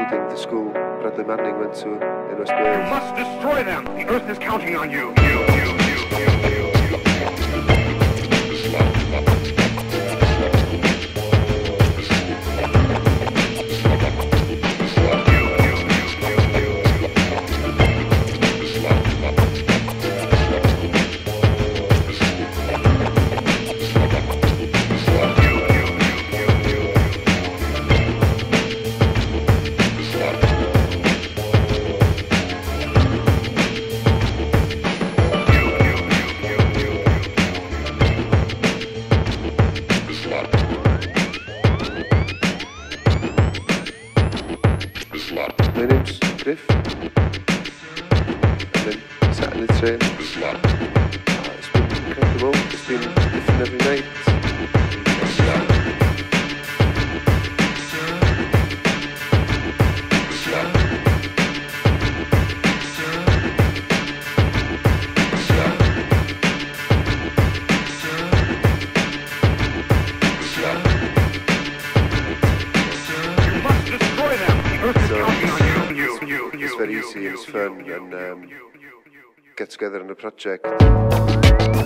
including the school Bradley Manning went to in West Wales. You must destroy them! The Earth is counting on you! My name's Griff, and then sat in the train. It's been incredible, it's been different every night. It's very easy, it's fun, and get together on a project.